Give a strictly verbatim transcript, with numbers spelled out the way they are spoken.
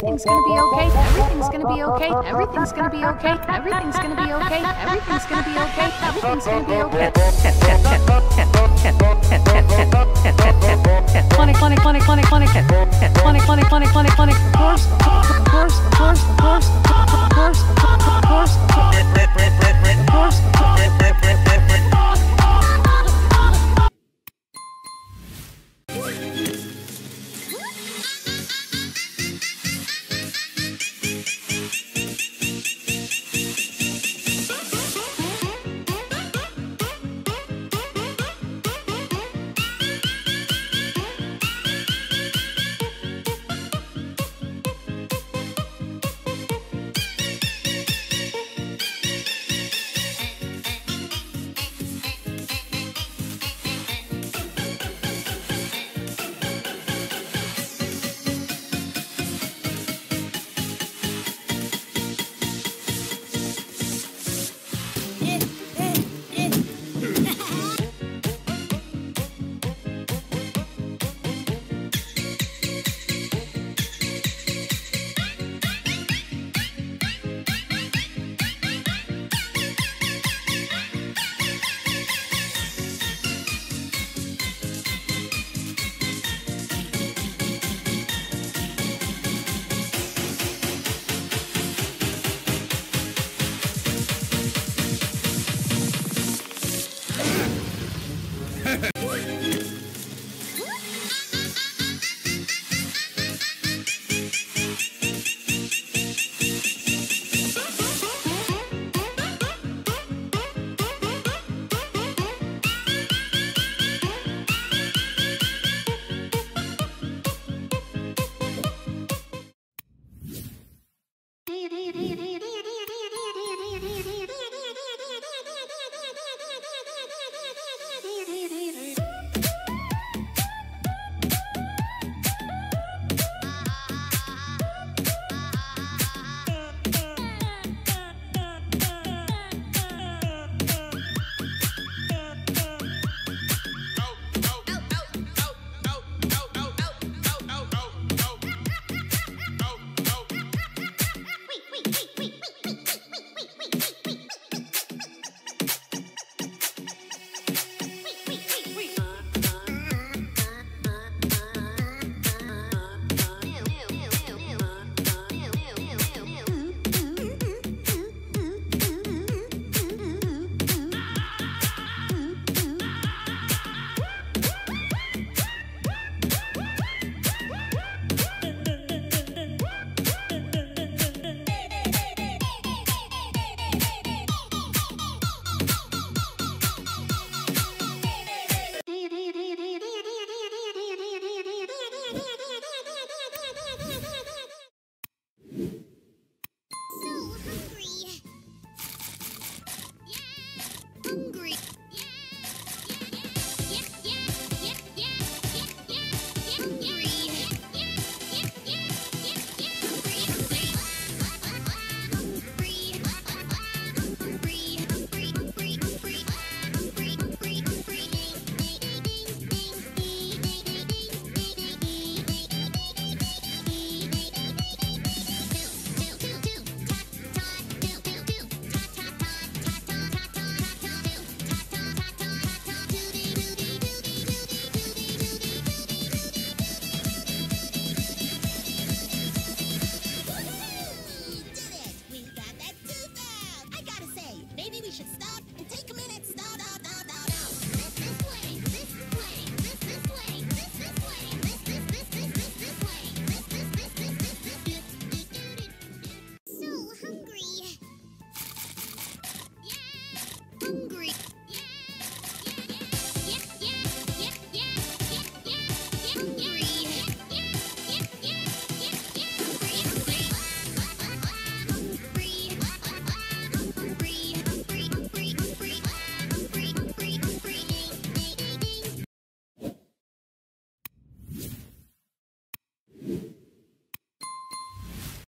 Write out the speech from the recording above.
Everything's gonna be okay. Everything's gonna be okay. Everything's gonna be okay. Everything's gonna be okay. Everything's gonna be okay. Everything's gonna be okay. Funny, funny, funny, funny, funny, funny, funny, funny, funny, funny. Of course, of course, of course, of course, of course, of course, of course, of course, of course. Hungry.